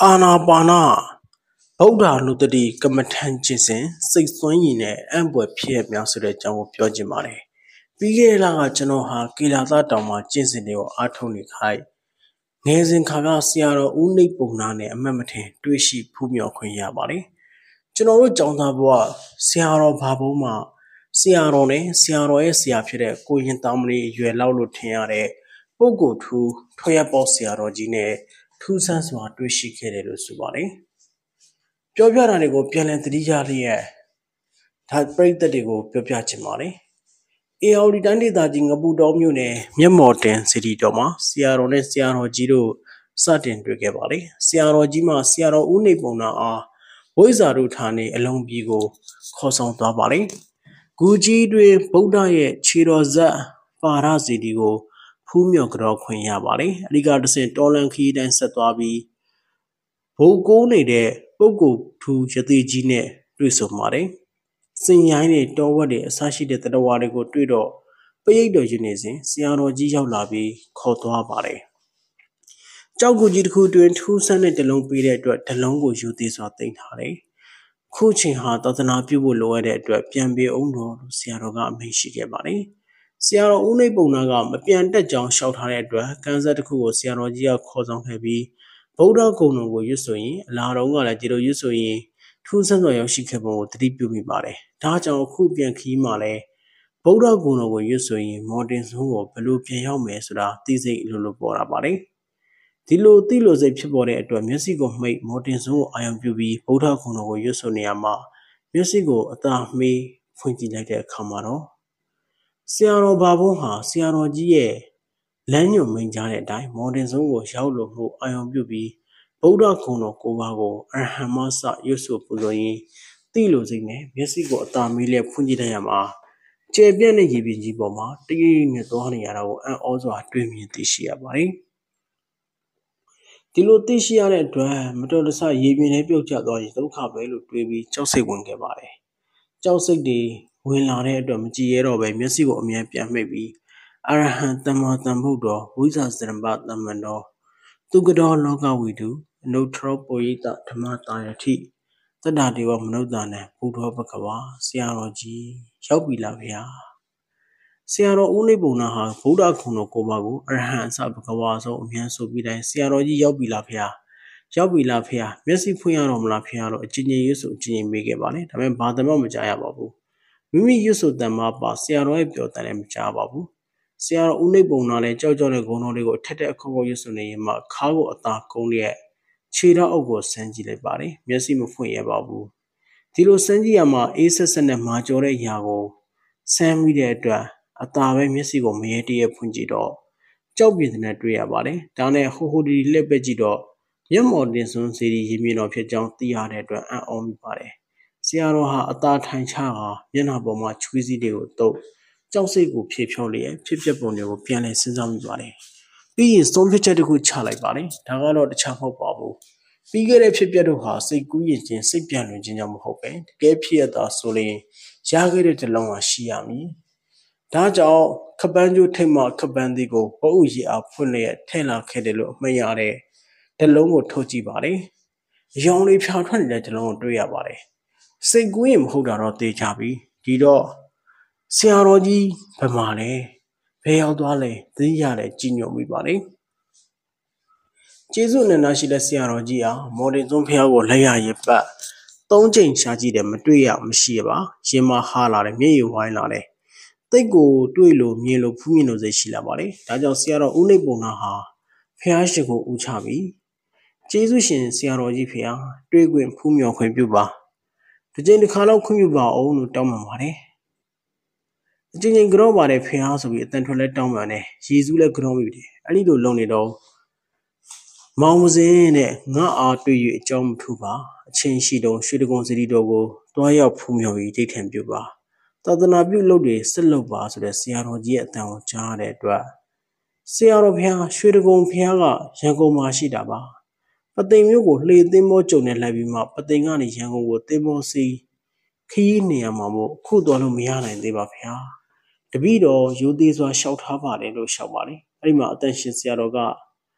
အာနာပါနဗုဒ္ဓနုတ္တိကမ္မထံကျင့်စဉ်စိတ်စွမ်းရည်နဲ့အံ့ဘွယ်ဖြစ်ရမြောက်ဆိုတဲ့အကြောင်းကိုပြောချင်ပါတယ်။ပြီးခဲ့တဲ့လကကျွန်တော်ဟာကေလာသတောင်မှာကျင့်စဉ်တွေကိုအားထုတ်နေခိုင်းငယ်စဉ်ခါကဆရာတော်ဦးနှိပ်ပုံနာနဲ့အမှတ်မထင်တွေ့ရှိဖူးမြော်ခွင့်ရပါတယ်။ကျွန်တော်တို့ကျောင်းသားဘဝဆရာတော်ဘာဘုံမှာဆရာတော်နဲ့ဆရာတော်ရဲ့ဆရာဖြစ်တဲ့ကိုရင်တောင်မလေးအရွယ်လောက်လို့ထင်ရတဲ့ပုဂ္ဂိုလ်ထူးထွေရပေါဆရာတော်ကြီးနဲ့ထူးဆန်းစွာတွေ့ရှိခဲ့တယ်လို့ဆိုပါတယ်။ပြောပြတာတွေကိုပြန်လည်သတိရလျက်ဒါပရိသတ်တွေကိုပြောပြချင်ပါတယ်။ AOD တိုင်းဒေသကြီးငပူတော်မြို့နယ်မျက်မော်တင်စီတီတော်မှာဆရာတော်နဲ့ဆရာတော်ကြီးတို့စတင်တွေ့ခဲ့ပါတယ်။ဆရာတော်ကြီးမှဆရာတော်ဦးနေပုံနာအားဝိဇ္ဇာတို့ဌာနေအလုံးပြည်ကိုခေါ်ဆောင်သွားပါတယ်။ဂူကြီးတွင်ဗုဒ္ဓရဲ့ခြေတော်ဇက်ပါရစီတီကိုဖူးမြော်ကြောခွင့်ရပါတယ်။အဓိကတဆင့်တော်လန်ခီးတိုင်းဆက်သွားပြီးဘုတ်ကိုးနေတဲ့ပုဂ္ဂိုလ်ထူရသေးကြီးနဲ့တွေ့ဆုံပါတယ်။စင်ရိုင်းတွေတော်ဝက်တွေအစရှိတဲ့တတဝါတွေကိုတွေ့တော့ပရိတ်တော်ယူနေစဉ်ဆရာတော်ကြီးရောက်လာပြီးခေါ်သွားပါတယ်။ကြောက်ကူကြီးတစ်ခုတွင်ထူးဆန်းတဲ့တလုံးပေးတဲ့အတွက်တလုံးကိုယူသေးစွာသိမ်းထားတယ်။ခုချိန်ဟာသာသနာပြုဖို့လိုအပ်တဲ့အတွက်ပြန်ပြေအောင်တော်လို့ဆရာတော်ကအမိန့်ရှိခဲ့ပါတယ်။ဆရာတော်ဦးနှိပ်ပုံနာကမပြန်တက်ကြောင်းရှောက်ထားတဲ့အတွက်ကန်းဆက်တစ်ခုကိုဆရာတော်ကြီးကခေါ်ဆောင်ခဲ့ပြီးဗုဒ္ဓဂုဏ်တော်ကိုရွတ်ဆိုရင်အလားတော်ကလည်းဒီလိုရွတ်ဆိုရင်ထူးဆန်းစွာရောက်ရှိခဲ့ပုံကိုသတိပြုမိပါတယ်။ဒါကြောင့်အခုပြန်ခီးမှလည်းဗုဒ္ဓဂုဏ်တော်ကိုရွတ်ဆိုရင်မော်တင်ဆုံးကိုဘယ်လိုပြန်ရောက်မယ်ဆိုတာသိစိတ်အလိုလိုပေါ်လာပါတယ်။ဒီလိုသိလို့စိတ်ဖြစ်ပေါ်တဲ့အတွက်မျက်စိကိုမှိတ်မော်တင်ဆုံးကိုအာရုံပြုပြီးဗုဒ္ဓဂုဏ်တော်ကိုရွတ်ဆိုနေရမှာမျက်စိကိုအသာမှီးဖွင့်ကြည့်လိုက်တဲ့အခါမှာတော့ဆရာတော်ဘာဘုံဟာဆရာတော်ကြီးရဲ့လမ်းညွှန်မိန်ကြားတဲ့အတိုင်းမော်တင်ဆုံးကိုရောက်လို့မှုအာရုံပြုပြီးဗုဒ္ဓဂုဏ်တော်ကိုပါကိုအရဟံမစရွတ်ဆိုပူဇော်ရင်သိလို့စိတ်နဲ့မျက်စိကိုအသာမီးလေးဖွင့်ကြည့်လိုက်ရမှာကျယ်ပြန့်တဲ့ရေပြင်ကြီးပေါ်မှာတရိပ်နဲ့သွားနေရတာကိုအံ့ဩစွာတွေ့မြင်သိရှိရပါတယ်။ဒီလိုသိရှိရတဲ့အတွက်မတော်တဆရေပြင်ထဲပြုတ်ကျသွားရင်ဒုက္ခပဲလို့တွေးပြီးကြောက်စိတ်ဝင်ခဲ့ပါတယ်။ကြောက်စိတ်တွေဝင်လာတဲ့အတွက်မကြည်ရတော့ပဲမျက်စိကိုအမြဲပြန်မှိတ်ပြီးအရဟံသမ္မာသမ္ဗုဒ္ဓောဝိဇ္ဇာစရဏသမ္မန္တောသူကတော်လောကဝိတုအနုထရောပုရိသဓမ္မတာယတိတတ္တဒေဝမနုဿာနံဘုဒ္ဓောဘဂဝါဆရာတော်ကြီးရောက်ပြီလားဗျာဆရာတော်ဦးနေပုံနာဟာဗုဒ္ဓဂုဏ်တော်ကိုပါကိုအရဟံအစဘဂဝါဆုံးအမြန်ဆိုပြီးတိုင်းဆရာတော်ကြီးရောက်ပြီလားဗျာရောက်ပြီလားဖေ။မျက်စိဖွင့်ရတော့မလားဖေလို့အချင်းချင်းရွတ်ဆိုအချင်းချင်းမေးခဲ့ပါနဲ့ဒါပေမဲ့ဘာတမောမကြားရပါဘူးမိမိရွတ်ဆိုတန်မှာပါဆရာတော်ရဲ့ပြောတန်လည်းမကြားပါဘူးဆရာတော်ဦးနှိပ်ပုံနာလည်းကြောက်ကြောက်တဲ့ဂုဏ်တော်တွေကိုအထက်အခေါက်ရွတ်ဆိုနေရင်မှခါးကိုအသာကုန်းလျက်ခြေထောက်အုပ်ကိုဆန်းကြည့်လိုက်ပါတယ်မျက်စိမဖွင့်ရပါဘူးဒီလိုဆန်းကြည့်ရမှာအေးဆက်ဆက်နဲ့မာကျော်တဲ့ຢာကိုဆန်းမိတဲ့အတွက်အသာပဲမျက်စိကိုမရေတရဖွင့်ကြည့်တော့ကြောက်ပြင်းတဲ့တွေ့ရပါတယ်ဒါနဲ့ဟိုဟိုဒီလှည့်ပက်ကြည့်တော့မျက်မော်တင်စွန်းစီရီရေမြေတော်ဖြစ်ကြောင်းသိရတဲ့အတွက်အံ့ဩမိပါတယ်ဆရာတော်ဟာအသာထိုင်ချတာမျက်နှာပေါ်မှာချွေးစည်းတွေကိုတုပ်ကြောက်စိတ်ကိုဖြေဖြောလျက်ဖြစ်ပျက်ပုံတွေကိုပြန်လည်စဉ်းစားမိပါတယ်ပြီးရင်ဆုံးဖြတ်ချက်တစ်ခုချလိုက်ပါတယ်ဒါကတော့တခြားမဟုတ်ပါဘူးပြီးခဲ့တဲ့ဖြစ်ပျက်တို့ဟာစိတ်ကူးရင်ချင်းစိတ်ပြန်လွင်ခြင်းကြောင့်မဟုတ်ပဲတကယ်ဖြစ်ရတာဆိုရင်ရခဲ့တဲ့တလုံးဟာရှိရမည်ဒါကြောင့်ခပန်းကျိုးထိတ်မှခပန်းသည်ကိုပုပ်ရည်အားဖွင့်လျက်ထဲ့လာခဲ့တယ်လို့အမှတ်ရတဲ့တလုံးကိုထုတ်ကြည့်ပါတယ်အယောင်လေးဖြာထွက်နေတဲ့တလုံးကိုတွေ့ရပါတယ်စိတ်ကူးရင်မဟုတ်တာတော့သိကြပြီဒီတော့ဆရာတော်ကြီးဘယ်မှာလဲဘယ်ရောက်သွားလဲသိရတယ်ကြည်ညိုမိပါလေကျေးဇူးနဲ့နာရှိတဲ့ဆရာတော်ကြီးဟာမော်ဒင်သွန်းဖျားကိုလက်ရရပတ်၃ချိန်ရှာကြည့်တယ်မတွေ့ရမရှိပါရင်မဟာလာတယ်မျက်ရည်ဝိုင်းလာတယ်တိတ်ကိုတွေ့လို့မြင်လို့ဖူးမြင်လို့စိတ်ရှိလာပါလေဒါကြောင့်ဆရာတော်ဦးနှိပ်ပုံနာဟာဖျားရှိကိုဦးချပြီးကျေးဇူးရှင်ဆရာတော်ကြီးဖျားတွေ့ခွင့်ဖူးမြော်ခွင့်ပြုပါဒီချိန်တစ်ခါတော့ခွင့်ပြုပါအောင်လို့တောင်းပန်ပါတယ်အချင်းချင်းကြောပါတယ်ဖျားဆိုပြီးအတန်ထွက်လဲတောင်းပန်တယ်ယေရှုလည်းကြောမိတယ်အဲ့ဒီလိုလုံနေတော့မောင်မစင်းနဲ့ငါအားတွေ့၍အကြောင်းမထူပါအချင်းရှိတော့ရွှေတကုံစီရီတော်ကိုတွားရောက်ဖူးမြော်ပြီးဒိဋ္ဌံပြုပါသာသနာပြုလုပ်တွေဆက်လုပ်ပါဆိုတဲ့ဆရာတော်ကြီးရဲ့အတန်ကိုကြားတဲ့အတွက်ဆရာတော်ဖျားရွှေတကုံဖျားကရန်ကုန်မှာရှိတာပါပသိမ်မြို့ကိုလှေသင်းမောကြုံနဲ့လိုက်ပြီးမှပသိမ်ကနေရန်ကုန်ကိုသင်းမောစီခရီးနေရမှာမို့ခုသွားလို့မရနိုင်သေးပါဗျာတပည့်တော်ရိုသေစွာလျှောက်ထားပါတယ်လို့လျှောက်ပါလေအဲ့ဒီမှာအတန်ရှင်ဆရာတော်က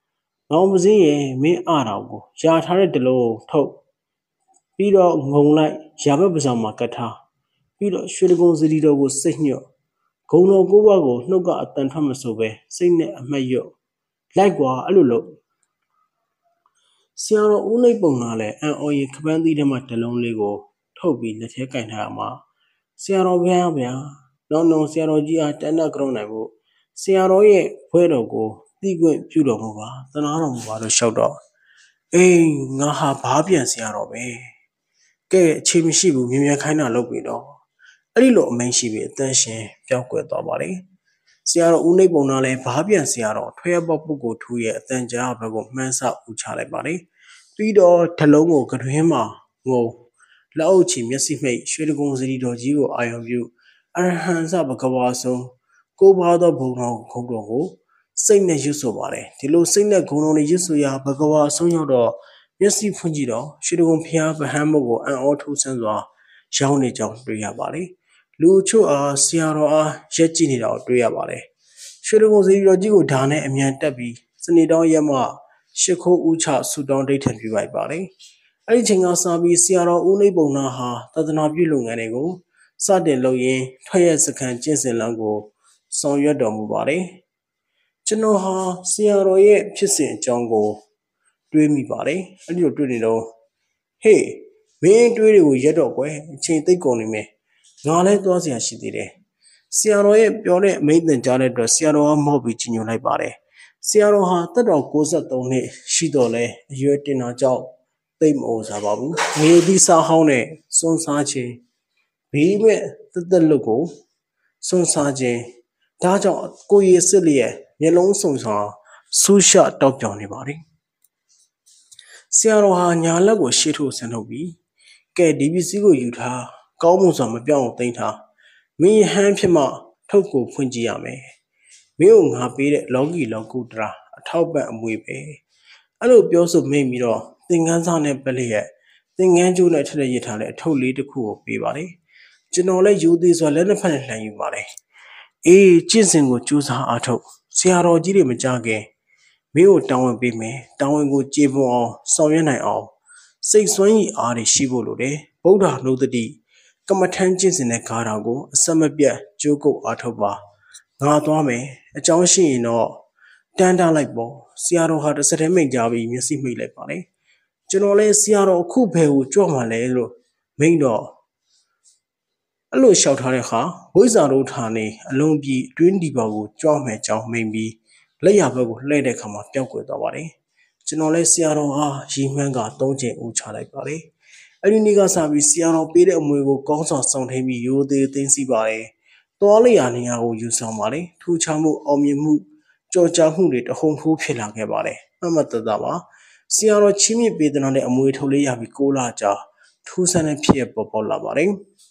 ငောင်ပစင်းရဲ့မင်းအားတော်ကိုယာထားတဲ့တလုံးထုတ်ပြီးတော့ငုံလိုက်ရာဘက်ပစောင်မှာကတ်ထားပြီးတော့ရွှေတကုံစီတီတော်ကိုစိတ်ညွတ်ဂုံတော်ကိုးပါးကိုနှုတ်ကအတန်ထွက်မဆိုပဲစိတ်နဲ့အမှတ်ရွတ်လိုက်ကွာအဲ့လိုလို့ဆရာတော်ဦးနှိပ်ပုံကလည်းအန်အော်ရင်ခပန်းသီးထဲမှာတလုံးလေးကိုထုတ်ပြီးလက်ထဲကင်ထားရမှာဆရာတော်ဗျာနော်ဆရာတော်ကြီးအားတန်တကြုံနိုင်ဖို့ဆရာတော်ရဲ့ဘွဲတော်ကိုသိခွင့်ပြုတော်မူပါသနာတော်မူပါလို့လျှောက်တော့အေးငါဟာဘားပြန်ဆရာတော်ပဲကဲအခြေမရှိဘူးမြင်မြန်ခိုင်းတာလုပ်ပြီတော့အဲ့ဒီလိုအမိန့်ရှိပြီးအတန်းရှင်ပျောက်ကွယ်သွားပါလေဆရာတော်ဦးနှိပ်ပုံကလည်းဘားပြန်ဆရာတော်ထွေးပေါက်ပုဂ္ဂိုလ်ထူးရဲ့အတန်ကြားဘက်ကိုမှန်းဆဦးချလိုက်ပါလေပြီးတော့ဓလုံးကိုကတွင်းမှာငုံလက်အုပ်ချီမျက်စိမှိတ်ရွှေတကုံစီတီတော်ကြီးကိုအာရုံပြုအရဟံစဘဂဝါဆုံးကိုးပါးသောဘုံတော်ခုံတော်ကိုစိတ်နဲ့ရွတ်ဆိုပါတယ်ဒီလိုစိတ်နဲ့ဂုဏ်တော်နဲ့ရွတ်ဆိုရာဘဂဝါဆုံးရောက်တော့မျက်စိဖွင့်ကြည့်တော့ရွှေတကုံဖျားဗဟန်းမုတ်ကိုအံ့ဩထူးဆန်းစွာရောင်းနေကြောင်းတွေ့ရပါတယ်လူချို့အားဆရာတော်အားရက်ကြည့်နေတာကိုတွေ့ရပါတယ်ရွှေတကုံစီတီတော်ကြီးကိုဓာနဲ့အမြန်တက်ပြီးစနေတောင်းရက်မှရှ िख ိုးဦးချဆူတောင်းဒိဋ္ဌံပြုလိုက်ပါတယ်အဲ့ဒီချိန်ကစပြီးဆရာတော်ဦးနှိပ်ပုံနာဟာသာသနာပြုလုပ်ငန်းတွေကိုစတင်လုပ်ရင်းထွက်ရစခန်းကျင့်စဉ်လမ်းကိုဆောင်ရွက်တော်မူပါတယ်ကျွန်တော်ဟာဆရာတော်ရဲ့ဖြစ်စဉ်အကြောင်းကိုတွေးမိပါတယ်အဲ့ဒီလိုတွေးနေတော့ဟေးမင်းတွေးတွေကိုရက်တော့ကွယ်အချိန်သိပ်ကုန်နေမယ်ငါလည်းသွားစရာရှိသေးတယ်ဆရာတော်ရဲ့ပြောတဲ့အမိန့်သင်ကြားတဲ့အတွက်ဆရာတော်ကမော့ပြီးကြီးညိုလိုက်ပါတယ်ဆရာတော်ဟာတက်တော်63နှစ်ရှိတော့လဲအရွယ်တင်တာကြောင့်သိမအိုစားပါဘူးငေဒီစားဟောင်းနဲ့စွန်းစားခြင်းဘေးမဲ့တက်လွတ်ကိုစွန်းစားခြင်းဒါကြောင့်ကိုရည်စစ်လျက်မျက်လုံးစုံစွာဆူးရှတောက်ပြောင်နေပါတယ်ဆရာတော်ဟာညာလက်ကိုရှေ့ထိုးဆန်ထုတ်ပြီးကဲဒီပစ္စည်းကိုယူထားကောင်းမှုစွာမပြောင်းအောင်သိမ်းထားမင်းဟန်းဖြစ်မှထုတ်ကိုဖွင့်ကြည့်ရမယ်မင်းကိုငါပေးတဲ့လောကီလောကုတ္တရာအထောက်ပံ့အမွေပဲအဲ့လိုပြောဆိုမိတ်ပြီးတော့သင်္ကန်းစားနဲ့ပလျက်သင်္ကန်းကျိုးနဲ့ထက်ရရထားတဲ့အထုပ်လေးတစ်ခုကိုပေးပါတယ်ကျွန်တော်လည်းယူသေးစွာလက်နှစ်ဖက်နဲ့လှန်ယူပါတယ်အေးကျင့်စဉ်ကိုကြိုးစားအားထုတ်ဆရာတော်ကြီးတွေမကြခင်မင်းကိုတောင်းဝင်ပေးမယ်တောင်းဝင်ကိုကြေပွန်အောင်ဆောင်ရွက်နိုင်အောင်စိတ်ဆွမ်းရည်အားတွေရှိဖို့လိုတယ်ဗုဒ္ဓနှုတ်တိကမ္မထမ်းကျင့်စဉ်တဲ့ဂါထာကိုအဆက်မပြတ်ကြိုးကုပ်အားထုတ်ပါငါသွားမယ်အကြောင်းရှိရင်တော့တန်းတားလိုက်ပေါ့ဆရာတော်ဟာတစ်စက်တည်းမိတ်ကြပြီးမျက်စိမိတ်လိုက်ပါလေကျွန်တော်လဲဆရာတော်အခုဘယ်ကိုကြွမှလဲလို့မိတ်တော့အဲ့လိုလျှောက်ထားတဲ့အခါဝိဇ္ဇာတို့ဌာနေအလုံးပြီးအတွင်းဒီပါကိုကြွမယ်ကြောင်းမိန်ပြီးလက်ရဘက်ကိုလှည့်တဲ့အခါမှာပျောက်ကွယ်သွားပါတယ်ကျွန်တော်လဲဆရာတော်ဟာရီမှန်းက3ချိန်ဦးချလိုက်ပါတယ်အဲ့ဒီနေ့ကစပြီးဆရာတော်ပေးတဲ့အမွေကိုကောင်းဆောင်ဆောင်ထိန်ပြီးရိုသေသိမ်းစီပါတယ်တော်လျာနေရာကိုယူဆောင်ပါတယ်ထူးခြားမှုအောင်မြင်မှုကြော်ကြားမှုတွေတဟုန်ထိုးဖြစ်လာခဲ့ပါတယ်မှတ်မှတ်သားသားပါဆရာတော်ချင်းမြင့်ပေးတဲ့အမွေထုတ်လေးရပြီး6လကြာထူးဆန်းတဲ့ဖြစ်ပေါ်ပေါက်လာပါတယ်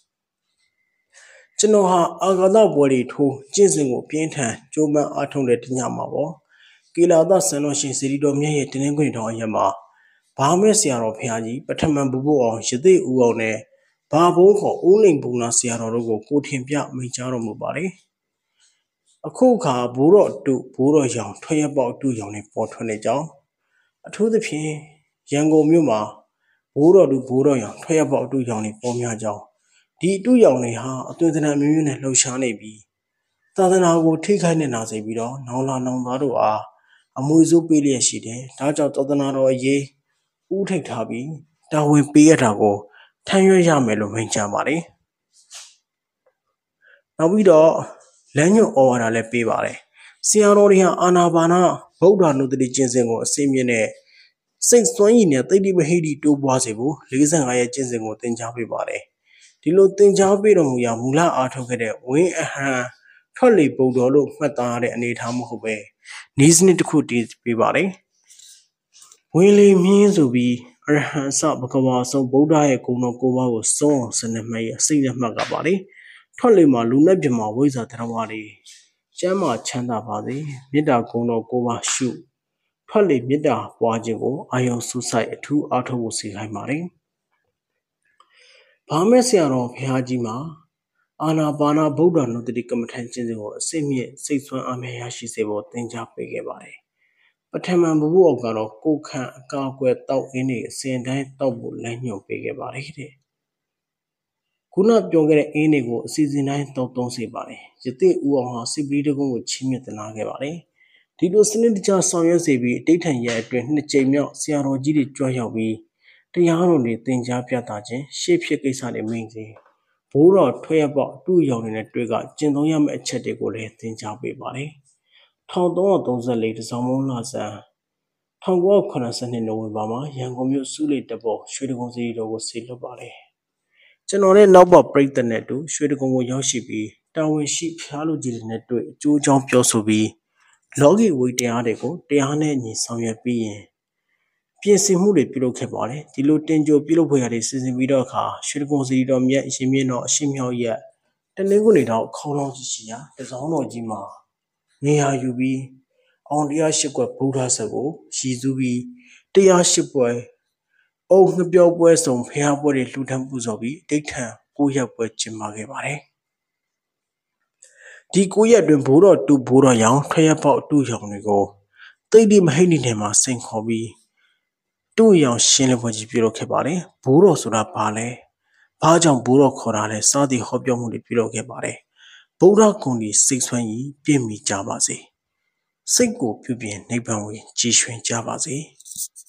ကျွန်တော်ဟာအာဂါသပွဲတွေထိုးကျင့်စဉ်ကိုပြင်းထန်ကြိုးပမ်းအားထုတ်တဲ့တညမှာပေါ့ကေလာသဆန်တော်ရှင်စီရီတော်မြတ်ရဲ့တင်းနှင်းခွင်တော်အရက်မှာဘာမဲဆရာတော်ဖခင်ကြီးပထမဘုဘအောင်ရသေးဦးအောင်နဲ့ဘာဘုံခေါ်ဦးလိန်ဘုံနာဆရာတော်တို့ကိုထင်ပြမိန့်ကြားတော်မူပါတယ်အခုအခါဘိုးတော်တုဘိုးတော်ရောင်ထွက်ရပေါက်တုရောင်နဲ့ပေါ်ထွက်နေကြောင်းအထူးသဖြင့်ရန်ကုန်မြို့မှာဘိုးတော်တုဘိုးတော်ရောင်ထွက်ရပေါက်တုရောင်နဲ့ပေါ်များကြောင်းဒီအတုရောင်တွေဟာအသွင်သဏ္ဍာန်မျိုးမျိုးနဲ့လှုပ်ရှားနေပြီးသာသနာကိုထိခိုက်နေနာစေပြီးတော့နောင်လာနောင်သားတို့အားအမွေစိုးပေးလျက်ရှိတယ်။ဒါကြောင့်သာသနာတော်အရေးဥထိတ်ထားပြီးတာဝန်ပေးရတာကိုထမ်းရွက်ရမယ်လို့မိန့်ကြားပါတယ်။နောက်ပြီးတော့လမ်းညွှန်ဩဝါဒလည်းပေးပါတယ်။ဆရာတော်တွေဟာအာနာပါနဗုဒ္ဓနုတ္တိကျင့်စဉ်ကိုအစိမ့်မြင့်နဲ့စိတ်စွမ်းရည်နဲ့သိတိမဟိတိတိုးပွားစေဖို့45ရဲ့ကျင့်စဉ်ကိုသင်ကြားပေးပါတယ်။ဒီလိုသင်ကြားပေးတော်မူရာမူလအားထုတ်ခဲ့တဲ့ဝင်းအဟံထွက်လေပုံတော်လို့မှတ်သားရတဲ့အနေအထားမဟုတ်ပဲနီးစနစ်တစ်ခုတည်ပေးပါတယ်ဝင်းလေမြင်းဆိုပြီးအရဟံစဘဂဝါဆုံးဗုဒ္ဓရဲ့ဂုဏ်တော်9ပါးကိုစွန့်အောင်စနစ်မှတ်ရဲ့စိတ်နဲ့မှတ်ကပါလေထွက်လေမှာလူနဲ့ပြမဝိဇ္ဇာတရားဝါတွေကျမ်းမာချမ်းသာပါစေမေတ္တာဂုဏ်တော်9ပါးရှုထွက်လေမေတ္တာပွားခြင်းကိုအာယုံစုဆိုင်အထူးအားထုတ်ဖို့စီခိုင်းပါတယ်ဘာမဲဆရာတော်ဘုရားကြီးမှာအာနာပါနဗုဒ္ဓနုတ္တိကမ္မထံကျင့်စဉ်ကိုအစိမ့်မြင့်စိတ်ဆွမ်းအားများရရှိစေဖို့သင်ကြားပေးခဲ့ပါတယ်ပထမန်ဘဘအောက်ကတော့ကိုခန့်အကာအကွယ်တောက်အင်းတွေအစဉ်တိုင်းတောက်ဖို့လမ်းညွှန်ပေးခဲ့ပါတယ်တဲ့ခုနပြောခဲ့တဲ့အင်းတွေကိုအစီအစဉ်တိုင်းတောက်သုံးစေပါတယ်ရတိဦးအောင်ဟာစစ်ပီးတကုန်းကိုချီးမြှင့်သနာခဲ့ပါတယ်ဒီလိုစနစ်တကျဆောင်ရွက်စေပြီးအတိတ်ထန်ရဲ့အတွင်းနှစ်ကြိမ်မြောက်ဆရာတော်ကြီးတွေကြွရောက်ပြီးတရားတော်တွေသင်ကြားပြသခြင်းရှေ့ဖြစ်ကိစ္စတွေမိန်စေဘိုးတော်ထွက်ရပေါက်အတူရောင်နေတဲ့တွေ့ကကျင့်သုံးရမယ့်အချက်တွေကိုလည်းသင်ကြားပေးပါတယ်1334တစောင်းမုံလာဆန်1982နိုဝင်ဘာမှာရန်ကုန်မြို့စုလိတ်တပေါ်ရွှေတကုံစီတော်ကိုဆေလွတ်ပါတယ်ကျွန်တော်နဲ့နောက်ပေါ်ပြိတ္တနဲ့တူရွှေတကုံကိုရောက်ရှိပြီးတာဝန်ရှိဖျားလူကြီးတွေနဲ့တွေ့အကျိုးအကြောင်းပြောဆိုပြီးလောကီဝိတရားတွေကိုတရားနဲ့အညီဆောင်ရွက်ပြီးရင်ပြင်ဆင်မှုတွေပြုလုပ်ခဲ့ပါတယ်ဒီလိုတင်ကြိုပြုလုပ်ဖွယ်ရာတွေစီစဉ်ပြီးတော့အခါရွှေတကုံစီတော်မြတ်ရှင်မြင့်တော်အရှိမြောက်ရက်တနင်္ဂနွေတော့ခေါင်းလောင်းကြီးရှိရာတစောင်းတော်ကြီးမှာနေရာယူပြီးအောင်108ကွက်ဗုဒ္ဓဆက်ကိုရည်စူးပြီး108ပွဲအုံငပြောပွဲဆောင်ဖျားပွဲတွေလှူဒန်းပူဇော်ပြီးဒိဋ္ဌံ9ရက်ပွဲကျင်းပခဲ့ပါတယ်ဒီ9ရက်တွင်ဘိုးတော်တူဘိုးတော်ရောင်ထွက်ရပေါက်အတူရောင်တွေကိုတိတ်တိမဟိတ်နေထဲမှာစိန်ခေါ်ပြီးတူရောင်ရှင်းလင်းပွဲကြီးပြုလုပ်ခဲ့ပါတယ်ဘိုးတော်ဆိုတာဘာလဲဘာကြောင့်ဘိုးတော်ခေါ်တာလဲစသည်ဟောပြောမှုတွေပြုလုပ်ခဲ့ပါတယ်ဗုဒ္ဓဂုဏ်ဒီစိတ်ဆွမ်းကြီးပြည့်မီကြပါစေစိတ်ကိုပြုပြင်နိဗ္ဗာန်ကိုကြည်ရွှင်ကြပါစေ